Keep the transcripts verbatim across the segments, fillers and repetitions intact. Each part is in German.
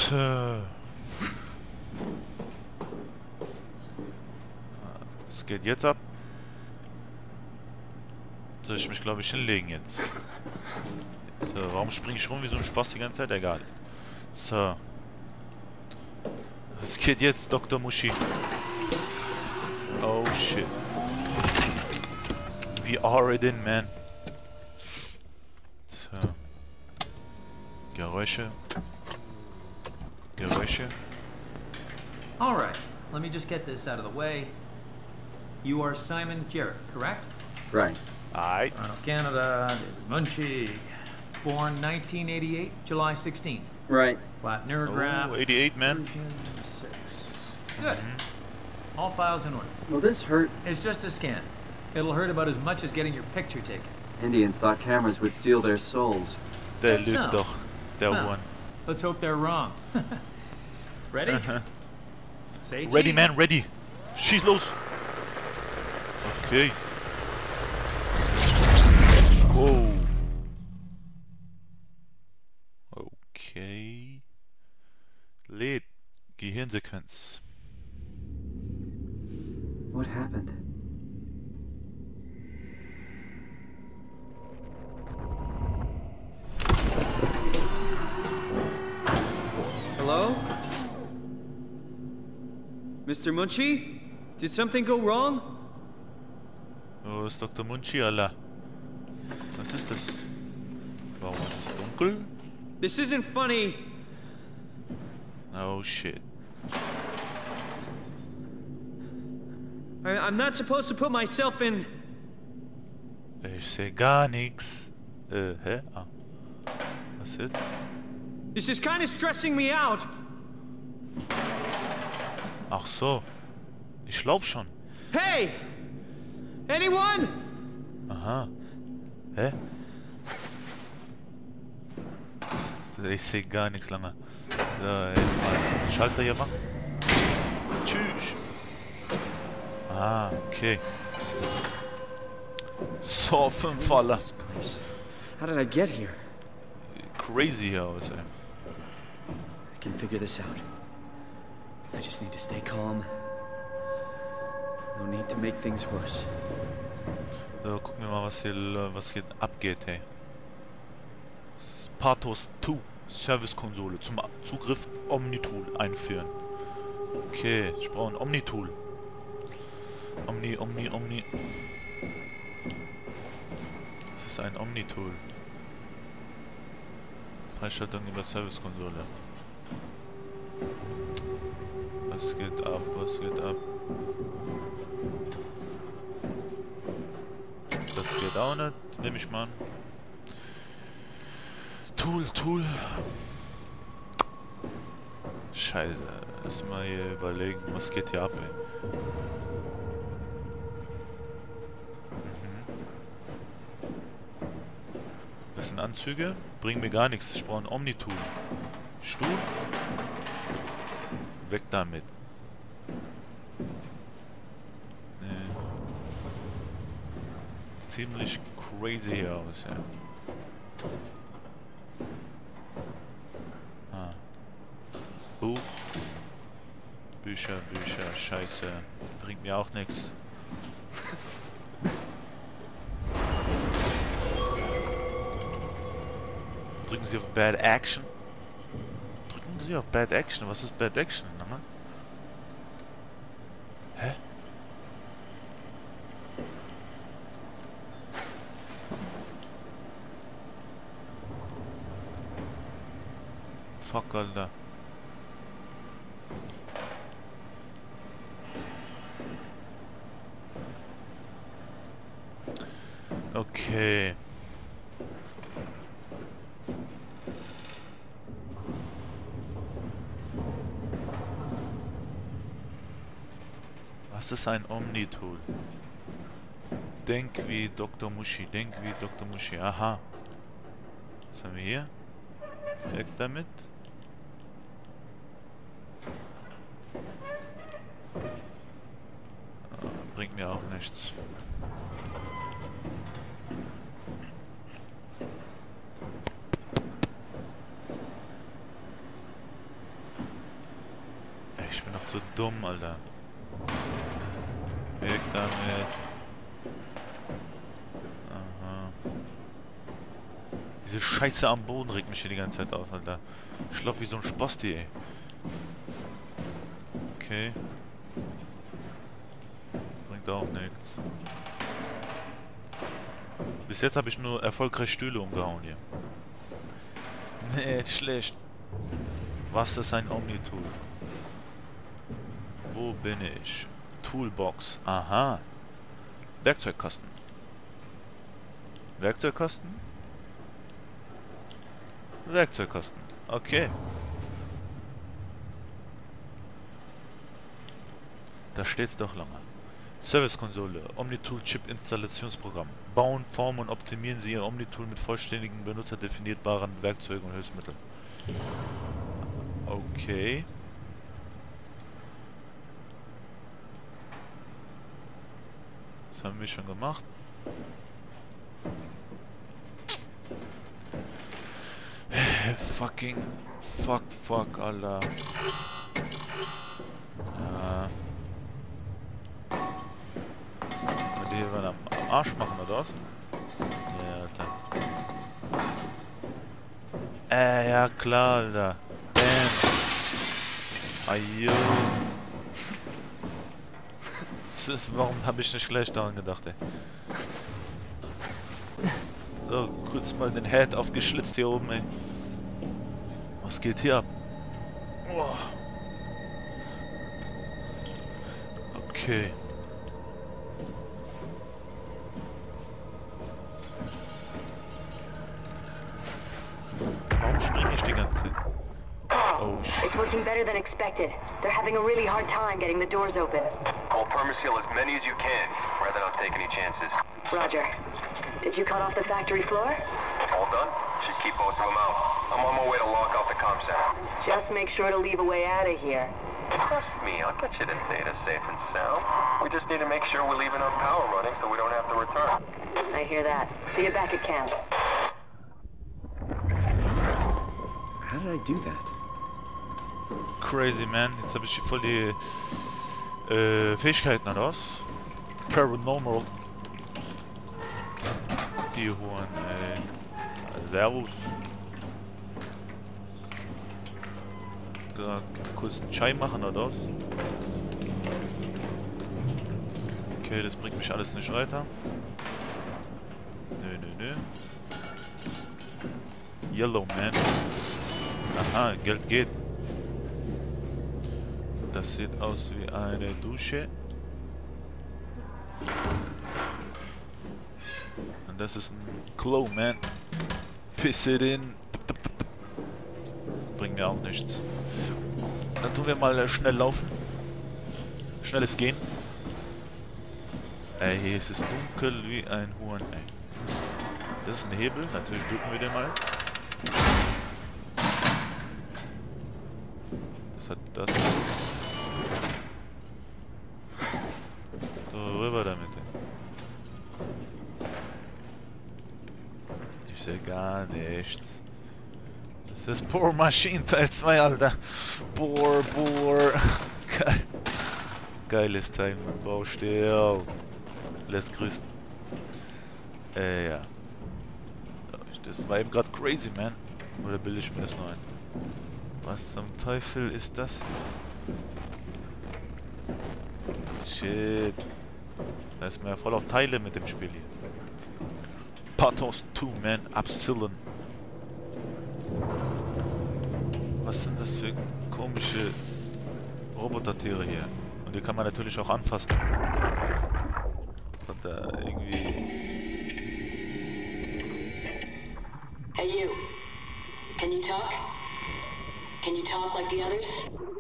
So. Was geht jetzt ab? Soll ich mich, glaube ich, hinlegen jetzt? So, warum springe ich rum wie so ein Spaß die ganze Zeit? Egal. So. Was geht jetzt, Doktor Muschi? Oh shit. We are it in, man. So. Geräusche. Geräusche. Alright, let me just get this out of the way. You are Simon Jarrett, correct? Right. Aye. Toronto, Canada, David Munchie. Born nineteen eighty-eight, July sixteenth. Right. Flat neurograph. Oh, eighty-eight, man. Version six. Good. Mm-hmm. All files in order. Will this hurt? It's just a scan. It'll hurt about as much as getting your picture taken. Indians thought cameras would steal their souls. Der That's lügt so. doch. Der Huh. one. Let's hope they're wrong. Ready? Uh-huh. Say Ready, cheese. man, ready. Schieß los. Okay. Oh. Okay. Lädt. Gehirnsequenz. What happened? Hello? Mister Munchie? Did something go wrong? Wo ist Doktor Munchi, Alter? Was ist das? Warum ist es dunkel? This isn't funny. Oh shit. I, I'm not supposed to put myself in... Ich seh gar nix. Äh, hä? Ah. Was jetzt? This is kind of stressing me out. Ach so. Ich lauf schon. Hey! Anyone? Aha. Hä? Ich seh gar nichts lange. So, jetzt mal den Schalter hier machen. Tschüss. Ah, okay. So, fünf What is Faller. this place? How did I get here? Crazy hier aus, ey. I can figure this out. I just need to stay calm. No need to make things worse. So, gucken wir mal, was hier, was hier abgeht, hey. Pathos zwei Service-Konsole zum Zugriff Omnitool einführen. Okay, ich brauche ein Omnitool. Omni, Omni, Omni. Das ist ein Omnitool. Freischaltung über Service-Konsole. Was geht ab? Was geht ab? Das geht auch nicht, nehme ich mal an. Tool, Tool. Scheiße, erstmal hier überlegen, was geht hier ab, ey. Mhm. Das sind Anzüge, bringen mir gar nichts. Ich brauche ein Omnitool. Stuhl. Weg damit. Nee. Ziemlich crazy hier aus, ja. Ah. Buch. Bücher, Bücher, Scheiße. Bringt mir auch nichts. Drücken Sie auf Bad Action. Drücken Sie auf Bad Action. Was ist Bad Action? Nochmal? Hä? Fuck, Alter. Okay. Was ist ein Omnitool? Denk wie Doktor Muschi, denk wie Doktor Muschi. Aha. Was haben wir hier? Weg damit. Bringt mir auch nichts. dumm, Alter. Weg damit. Aha. Diese Scheiße am Boden regt mich hier die ganze Zeit auf, Alter. Ich lauf wie so ein Spasti, ey. Okay. Bringt auch nichts. Bis jetzt habe ich nur erfolgreich Stühle umgehauen hier. Nee, schlecht. Was ist ein Omni-Tool? Wo bin ich? Toolbox. Aha. Werkzeugkasten. Werkzeugkasten? Werkzeugkasten. Okay. Da steht's doch lange. Service-Konsole. Omni-Tool Chip Installationsprogramm. Bauen, formen und optimieren Sie Ihr Omni-Tool mit vollständigen, benutzerdefinierbaren Werkzeugen und Hilfsmitteln. Okay. Das haben wir schon gemacht. Fucking fuck, fuck, Alter. Ja. Wollen die hier mal am Arsch machen, oder was? Ja, Alter. Äh, ja klar, Alter. Bam. Ayo. Das ist, warum habe ich nicht gleich daran gedacht, ey? So, kurz mal den Head aufgeschlitzt hier oben, ey. Was geht hier ab? Oh. Okay. Warum springe ich die ganze Zeit? Oh shit. It's working better than expected. They're having a really hard time getting the doors open. I'll permaseal as many as you can, rather not take any chances. Roger. Did you cut off the factory floor? All done? Should keep most of them out. I'm on my way to lock off the comm center. Just make sure to leave a way out of here. Trust me, I'll get you the data safe and sound. We just need to make sure we're leaving our power running so we don't have to return. I hear that. See you back at camp. How did I do that? Crazy, man. Jetzt habe ich hier voll die äh, Fähigkeiten, oder was? Paranormal. Die Huren, ey. Servus. Da kurz einen Chai machen, oder was? Okay, das bringt mich alles nicht weiter. Nö, nö, nö. Yellow Man. Aha, Geld geht. Das sieht aus wie eine Dusche. Und das ist ein Klo, man. Piss it in. Bringt mir auch nichts. Dann tun wir mal äh, schnell laufen. Schnelles Gehen. Ey, hier ist es dunkel wie ein Huhn, ey. Das ist ein Hebel. Natürlich drücken wir den mal. Das hat das. So, rüber damit. Ich sehe gar nichts. Das ist Bohr Machine Teil zwei, Alter. Bohr, Bohr. Geil. Geiles Teil, man. Bau still. Lässt grüßen. Äh, ja. Das war eben gerade crazy, man. Oder bilde ich mir das nur ein? Was zum Teufel ist das? Shit. Da ist mir ja voll auf Teile mit dem Spiel hier. Pathos zwei, man. Absillen. Was sind das für komische Robotertiere hier? Und die kann man natürlich auch anfassen. Und da irgendwie... Hey, you. Can you talk? Can you talk like the others?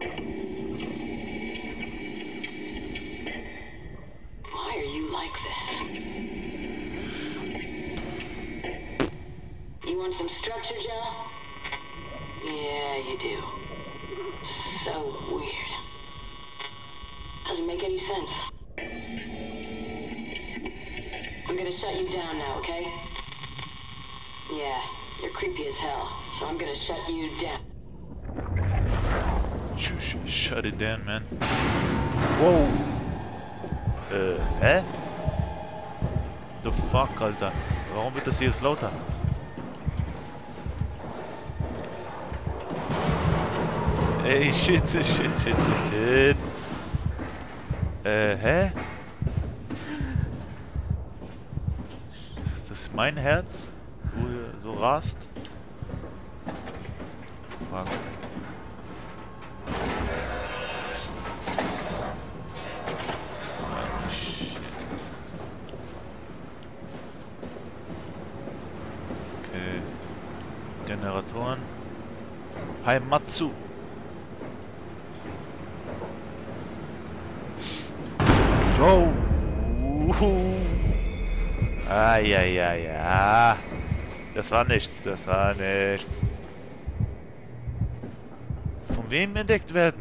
Why are you like this? You want some structure, Joe? Yeah, you do. So weird. Doesn't make any sense. I'm gonna shut you down now, okay? Yeah, you're creepy as hell, so I'm gonna shut you down. Tschüss, shut it down, man. Wow. Äh, hä? The fuck, Alter. Warum wird das hier jetzt lauter? Ey, shit, shit, shit, shit, shit. Äh, hä? Ist das mein Herz, wo ihr so rast? Fuck. Okay. Generatoren. Heimatsu. Oh. Ah, ja, ja, ja. Das war nichts, das war nichts. Von wem entdeckt werden?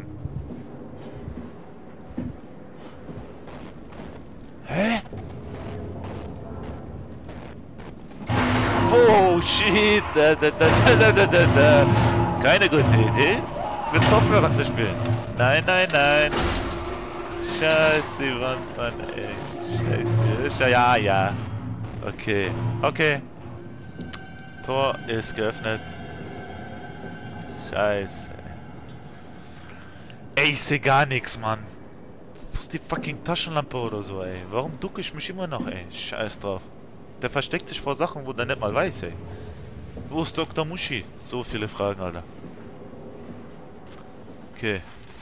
Hä? Oh, shit. Da, da, da, da, da, da, da. Keine gute Idee, mit Kopfhörern zu spielen. Nein, nein, nein. Scheiße, die Wand, Mann, ey. Scheiße. Ja, ja. Okay. Okay. Tor ist geöffnet. Scheiße. Ey, ich seh gar nichts, Mann. Wo ist die fucking Taschenlampe oder so, ey? Warum ducke ich mich immer noch, ey? Scheiß drauf. Der versteckt sich vor Sachen, wo der nicht mal weiß, ey. Wo ist Doktor Mushi? So viele Fragen, Alter. Okay.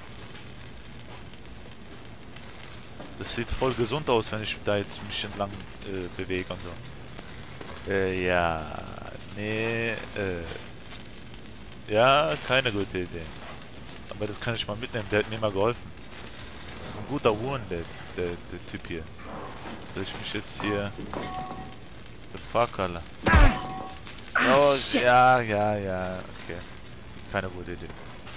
Das sieht voll gesund aus, wenn ich da jetzt mich entlang äh, bewege und so. Äh, ja. Nee, äh. Ja, keine gute Idee. Aber das kann ich mal mitnehmen, der hat mir mal geholfen. Das ist ein guter Huren, der, der, der Typ hier. Soll ich mich jetzt hier... The fuck, Alter. Oh, ja, ja, ja, okay. Keine gute Idee.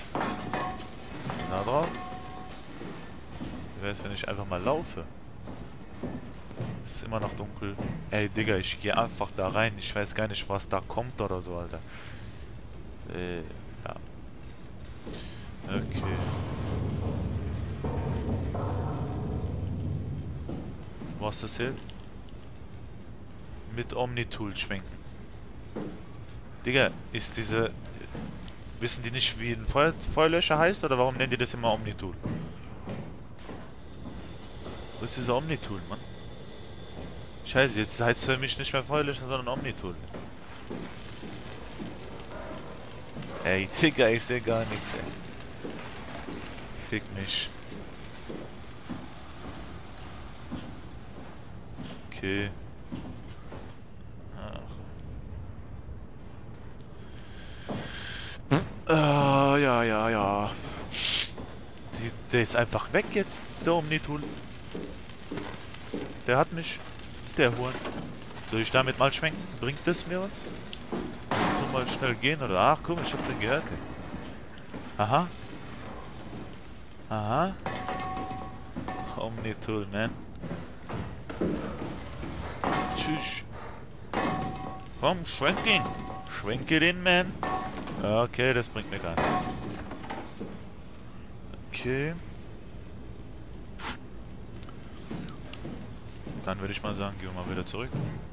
Na drauf. Wie wär's, wenn ich einfach mal laufe? Es ist immer noch dunkel. Ey, Digga, ich gehe einfach da rein. Ich weiß gar nicht, was da kommt oder so, Alter. Äh, ja. Okay. Was ist das jetzt? Mit Omnitool schwenken. Digga, ist diese... Wissen die nicht, wie ein Feuer, Feuerlöscher heißt? Oder warum nennen die das immer Omnitool? Wo ist dieser Omnitool, Mann? Scheiße, jetzt heißt es für mich nicht mehr Feuerlöscher, sondern Omnitool. Ey, Digga, ich sehe gar nichts, ey. Fick mich. Okay. Ah. Uh, ja, ja, ja. Die, der ist einfach weg jetzt, der Omnitool. Der hat mich. Der Huren. Soll ich damit mal schwenken? Bringt das mir was? So mal schnell gehen oder? Ach guck, ich hab den gehört. Ey. Aha. Aha. Omnitool, man. Tschüss. Komm, schwenk ihn. Schwenke den, man. Okay, das bringt mir gar nichts. Okay. Dann würde ich mal sagen, gehen wir mal wieder zurück.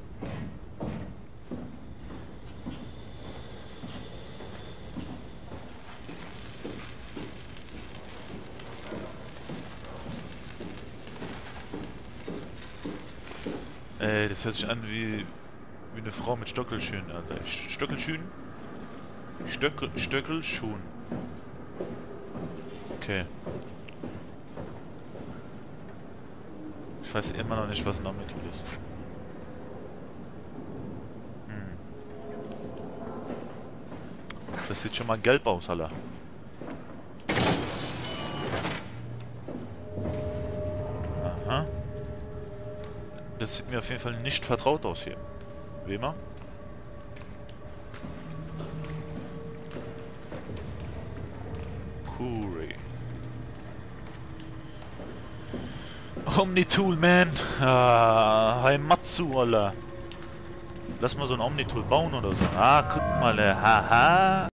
Ey, das hört sich an wie, wie eine Frau mit Stöckelschuhen, Alter. Stöckelschuhen? Stöckel, Stöckelschuhen. Okay. Ich weiß immer noch nicht, was ein Omnitool ist. Hm. Das sieht schon mal gelb aus, Alter. Aha. Das sieht mir auf jeden Fall nicht vertraut aus hier. Wie immer. Kuri. Omnitool, man. Ah, Heimatsu, Alter. Lass mal so ein Omnitool bauen oder so. Ah, guck mal, haha.